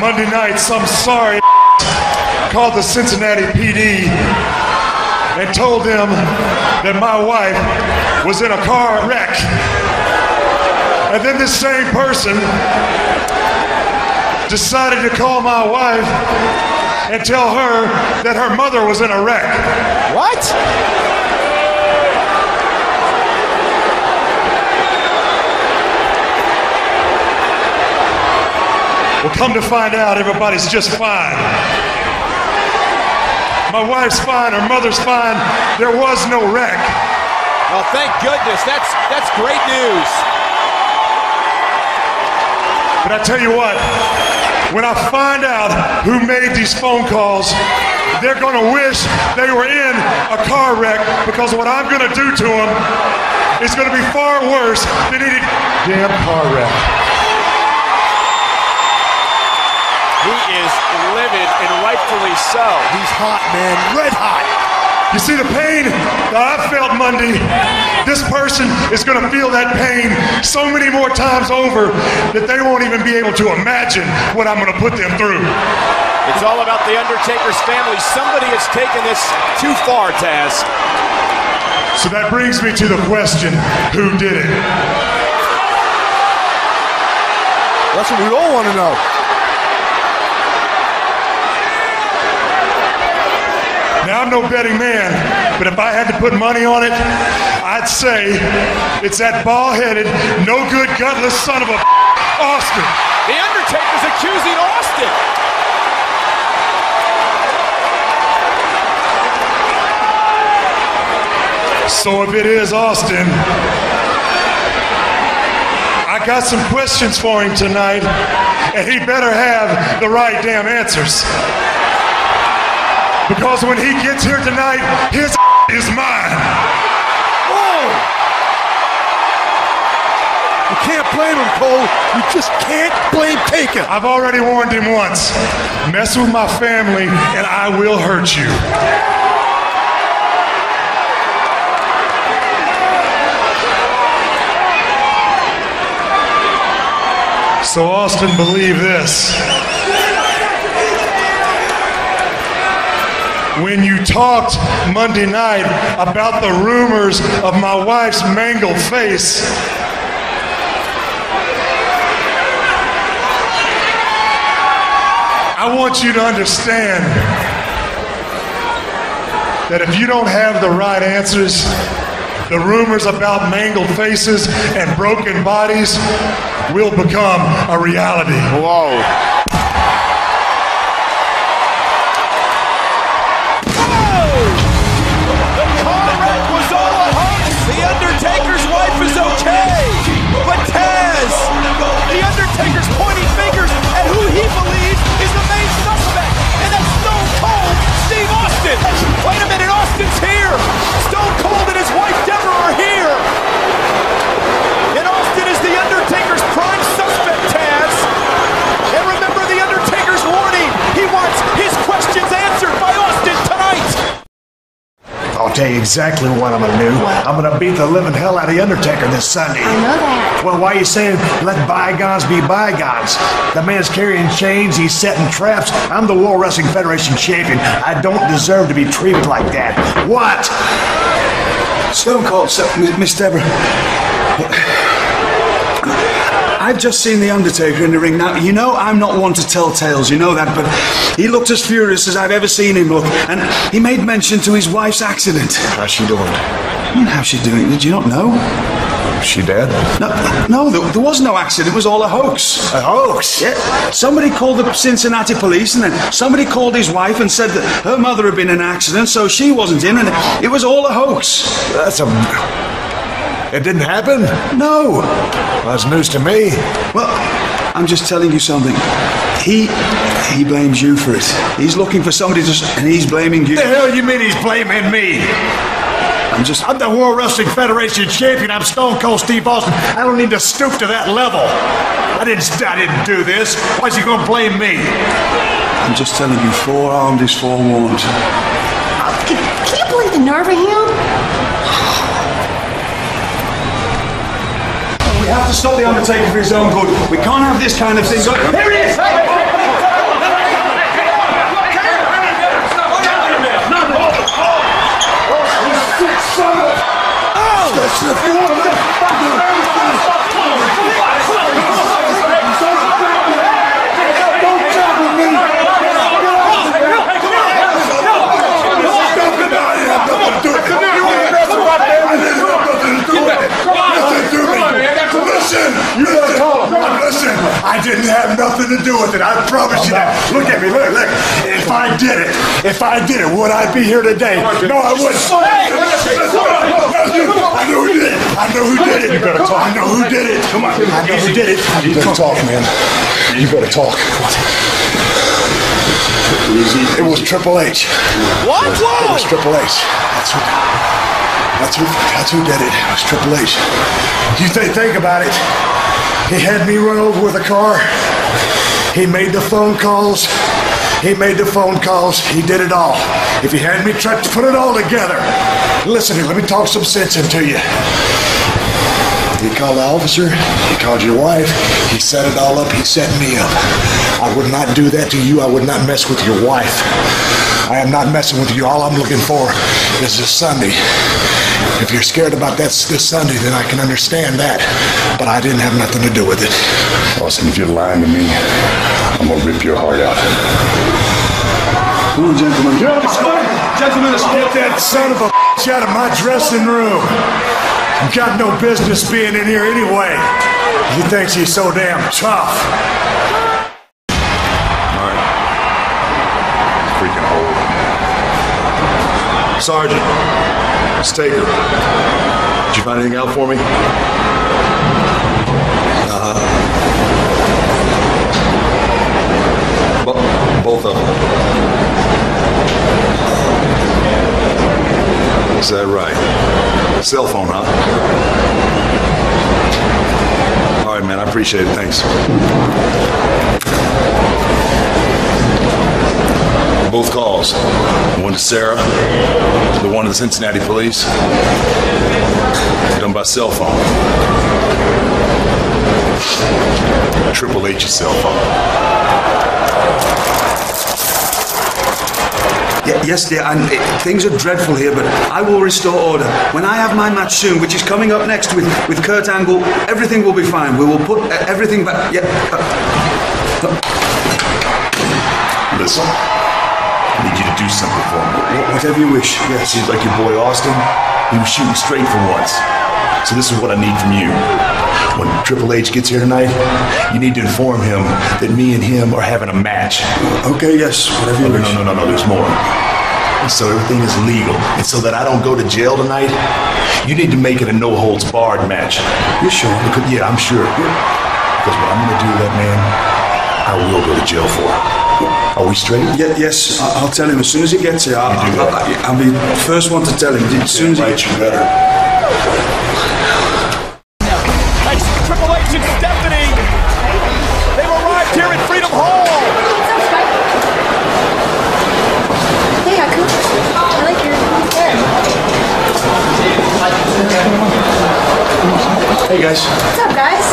Monday night, some sorry called the Cincinnati PD and told them that my wife was in a car wreck. And then this same person decided to call my wife and tell her that her mother was in a wreck. What? Well, come to find out, everybody's just fine. My wife's fine, her mother's fine. There was no wreck. Well, thank goodness. That's great news. But I tell you what, when I find out who made these phone calls, they're going to wish they were in a car wreck, because what I'm going to do to them is going to be far worse than any damn car wreck. He is livid, and rightfully so. He's hot, man. Red hot. You see the pain that I felt Monday? This person is going to feel that pain so many more times over that they won't even be able to imagine what I'm going to put them through. It's all about the Undertaker's family. Somebody has taken this too far, Taz. So that brings me to the question, who did it? That's what we all want to know. Now, I'm no betting man, but if I had to put money on it, I'd say it's that bald-headed, no-good, gutless son of a Austin. The Undertaker's accusing Austin. So if it is Austin, I got some questions for him tonight, and he better have the right damn answers. Because when he gets here tonight, his is mine. Oh! You can't blame him, Cole. You just can't blame Taker. I've already warned him once. Mess with my family, and I will hurt you. So Austin, believe this. When you talked Monday night about the rumors of my wife's mangled face, I want you to understand that if you don't have the right answers, the rumors about mangled faces and broken bodies will become a reality. Whoa. Undertaker's wife is okay, but Taz, the Undertaker's pointing fingers at who he believes is the main suspect, and that's Stone Cold Steve Austin. Wait a minute, Austin's here. Stone Cold and his wife Deborah are here, and Austin is the Undertaker's prime suspect, Taz. And remember the Undertaker's warning. He wants his questions answered by Austin tonight. I'll tell you exactly what I'm gonna do. I'm gonna beat the living hell out of the Undertaker this Sunday. I know that. Well, why are you saying let bygones be bygones? The man's carrying chains, he's setting traps. I'm the World Wrestling Federation champion. I don't deserve to be treated like that. What? Stone Cold, Miss Deborah. I've just seen The Undertaker in the ring. Now, you know I'm not one to tell tales, you know that, but he looked as furious as I've ever seen him look, and he made mention to his wife's accident. How's she doing? How's she doing? Did you not know? Is she dead? No, there was no accident. It was all a hoax. A hoax? Yeah. Somebody called the Cincinnati police, and then somebody called his wife and said that her mother had been in an accident, so she wasn't in, and it was all a hoax. It didn't happen? No. Well, that's news to me. Well, I'm just telling you something. He blames you for it. He's looking for somebody to, and he's blaming you. The hell you mean he's blaming me? I'm the World Wrestling Federation champion. I'm Stone Cold Steve Austin. I don't need to stoop to that level. I didn't do this. Why's he gonna blame me? I'm just telling you, forearmed is forewarned. Can you believe the nerve of him? We have to stop the Undertaker for his own good. We can't have this kind of thing. Here he is! didn't have nothing to do with it. I promise you that. Look at me. Look. If I did it, would I be here today? No, I wouldn't. I know who did it. I know who did it. You better talk. I know who did it. Come on. I know who did it. You better talk, man. You better talk. It was Triple H. What? Whoa! It was Triple H. That's who did it. It was Triple H. You think about it. He had me run over with a car. He made the phone calls. He did it all. If he had me try to put it all together. Listen here, let me talk some sense into you. He called the officer, he called your wife, he set it all up, he set me up. I would not do that to you, I would not mess with your wife. I am not messing with you, all I'm looking for is this Sunday. If you're scared about this Sunday, then I can understand that. But I didn't have nothing to do with it. Austin, if you're lying to me, I'm gonna rip your heart out. Come on, gentlemen. Gentlemen, Get that son of a out of my dressing room. You got no business being in here anyway. He thinks he's so damn tough. Alright. Freaking hole. Sergeant, it's Taker. Did you find anything out for me? Both of them. Is that right? Cell phone, huh? All right, man, I appreciate it. Thanks. Both calls. The one to Sarah, the one to the Cincinnati police. Done by cell phone. Triple H's cell phone. Yes, dear, and things are dreadful here, but I will restore order. When I have my match soon, which is coming up next with Kurt Angle, everything will be fine. We will put everything back. Yeah. Listen, I need you to do something for me. Whatever you wish, yes. Seems like your boy Austin, he was shooting straight for once. So this is what I need from you. When Triple H gets here tonight, you need to inform him that me and him are having a match. Okay, yes, whatever you wish. No, there's more. So everything is legal. And so that I don't go to jail tonight, you need to make it a no-holds-barred match. You sure? Because, yeah, I'm sure. Because what I'm going to do to that man, I will go to jail for. Are we straight? Yes, I'll tell him as soon as he gets here. I'll be the first one to tell him. As soon as he gets you better. Triple H and Stephanie, they've arrived here at Freedom Hall. Hey, Accuses. I like your hair. Hey, guys. What's up, guys?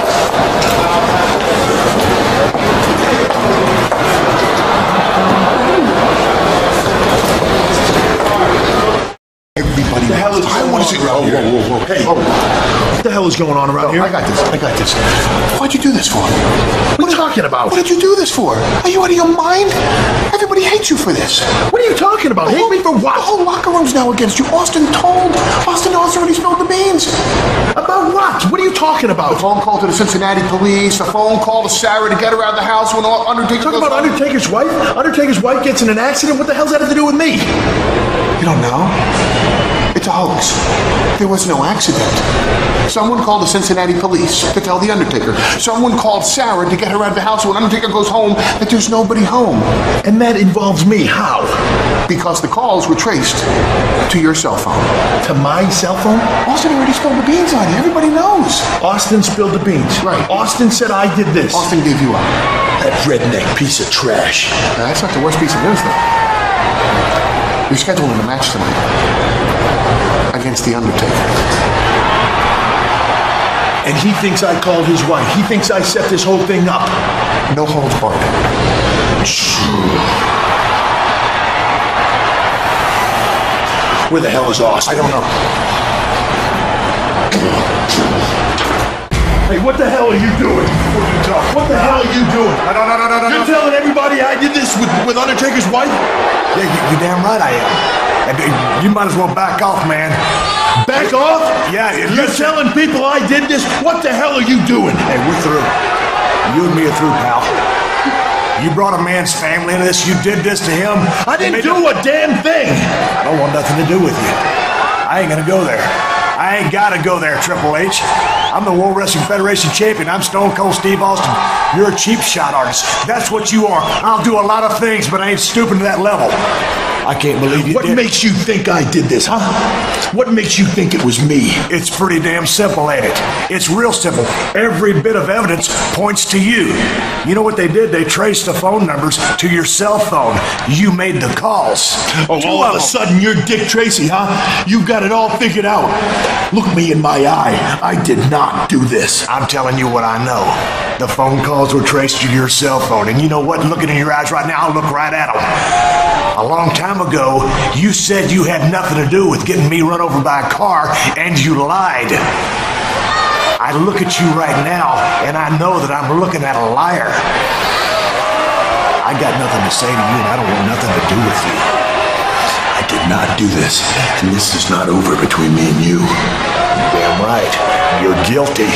Everybody, the hell is I want to see. Whoa. Hey, what the hell is going on around here? I got this. Why'd you do this for? What are you talking about? What did you do this for? Are you out of your mind? Everybody hates you for this. What are you talking about? Hate me for what? The whole locker room's now against you. Austin already spilled the beans. About what? What are you talking about? The phone call to the Cincinnati police, the phone call to Sarah to get her out of the house when Undertaker Talking about Undertaker's wife? Undertaker's wife gets in an accident? What the hell's that have to do with me? You don't know? It's a hoax. There was no accident. Someone called the Cincinnati police to tell the Undertaker. Someone called Sarah to get her out of the house when Undertaker goes home that there's nobody home. And that involves me. How? Because the calls were traced to your cell phone. To my cell phone? Austin already spilled the beans on you. Everybody knows. Austin spilled the beans. Right. Austin said I did this. Austin gave you up. That redneck piece of trash. Now, that's not the worst piece of news, though. You're scheduling a match tonight against The Undertaker. And he thinks I called his wife. He thinks I set this whole thing up. No holds barred. Where the hell is Austin? I don't know. Hey, what the hell are you doing? What the hell are you doing? No. You're telling everybody I did this with Undertaker's wife? Yeah, you're damn right I am. And you might as well back off, man. Back off? Yeah, You're telling people I did this? What the hell are you doing? Hey, we're through. You and me are through, pal. You brought a man's family into this. You did this to him. I didn't do a damn thing. I don't want nothing to do with you. I ain't gonna go there. I ain't gotta go there, Triple H. I'm the World Wrestling Federation champion. I'm Stone Cold Steve Austin. You're a cheap shot artist. That's what you are. I'll do a lot of things, but I ain't stooping to that level. I can't believe you did. What makes you think I did this, huh? What makes you think it was me? It's pretty damn simple, ain't it? It's real simple. Every bit of evidence points to you. You know what they did? They traced the phone numbers to your cell phone. You made the calls. Oh, all of a sudden you're Dick Tracy, huh? You got it all figured out. Look me in my eye. I did not do this. I'm telling you what I know. The phone calls were traced to your cell phone. And you know what? Looking in your eyes right now, I'll look right at them. A long time ago, you said you had nothing to do with getting me run over by a car, and you lied. I look at you right now, and I know that I'm looking at a liar. I got nothing to say to you, and I don't want nothing to do with you. I did not do this, and this is not over between me and you. Damn right. You're guilty.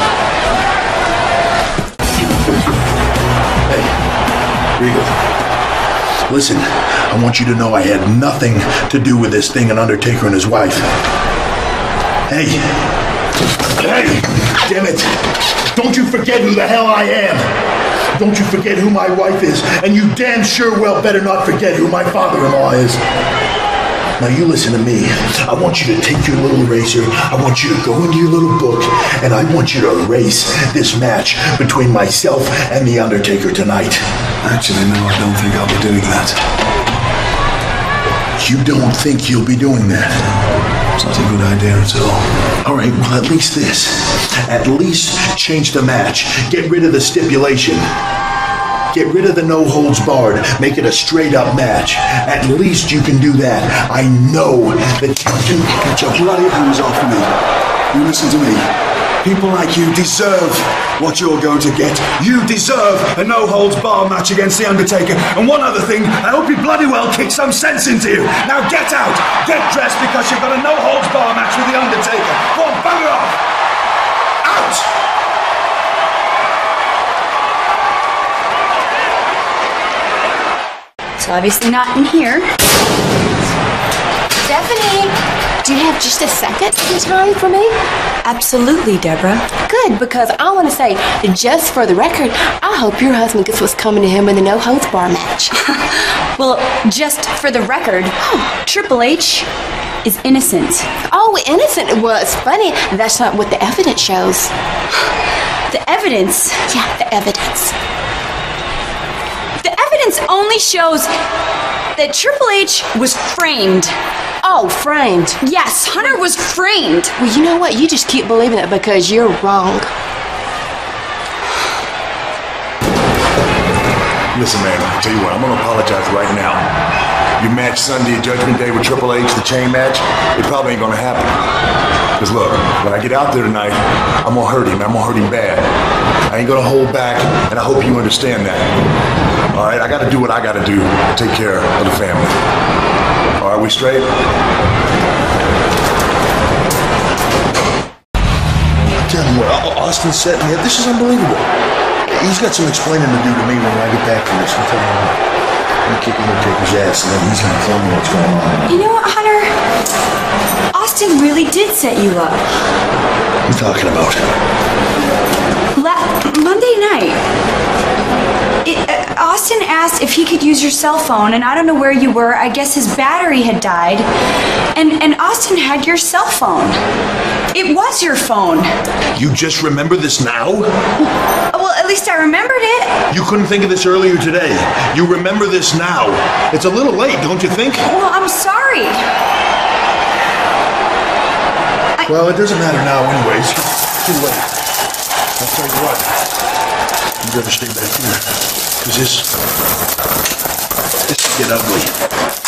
Hey, Regal. Listen, I want you to know I had nothing to do with this thing and Undertaker and his wife. Hey! Hey! Damn it! Don't you forget who the hell I am! Don't you forget who my wife is, and you damn sure well better not forget who my father-in-law is. Now you listen to me. I want you to take your little eraser, I want you to go into your little book, and I want you to erase this match between myself and The Undertaker tonight. Actually, no, I don't think I'll be doing that. You don't think you'll be doing that? It's not a good idea at all. All right, well, at least this. At least change the match. Get rid of the stipulation. Get rid of the no holds barred. Make it a straight up match. At least you can do that. I know that you can Get your bloody hands off me. You listen to me. People like you deserve what you're going to get. You deserve a no-holds-barred match against The Undertaker. And one other thing, I hope you bloody well kick some sense into you. Now get out! Get dressed because you've got a no-holds-barred match with The Undertaker. Go on, bugger off! Out! It's obviously not in here. Stephanie, do you have just a second in time for me? Absolutely, Deborah. Good, because I want to say, just for the record, I hope your husband gets what's coming to him in the no holds bar match. Well, just for the record, Triple H is innocent. Oh, innocent? Well, it's funny. That's not what the evidence shows. The evidence? Yeah, the evidence. The evidence only shows that Triple H was framed. Oh, framed. Yes, Hunter was framed. Well, you know what? You just keep believing it because you're wrong. Listen, man, I'll tell you what, I'm gonna apologize right now. Your match Sunday at Judgment Day with Triple H, the chain match, it probably ain't gonna happen. Because look, when I get out there tonight, I'm gonna hurt him. I'm gonna hurt him bad. I ain't gonna hold back, and I hope you understand that. All right, I gotta do what I gotta do to take care of the family. All right, we straight? Tell him what, Austin set me up. This is unbelievable. He's got some explaining to do to me when I get back from this. I'm telling you what. I'm kicking Undertaker's ass, and then he's going to tell me what's going on. You know what, Hunter? Austin really did set you up. What are you talking about? Monday night. Austin asked if he could use your cell phone, and I don't know where you were. I guess his battery had died. And Austin had your cell phone. It was your phone. You just remember this now? Well, at least I remembered it. You couldn't think of this earlier today. You remember this now. It's a little late, don't you think? Well, I'm sorry. Well, it doesn't matter now anyways. It's too late. I'll tell you what. You better stay back here. Because this could get ugly.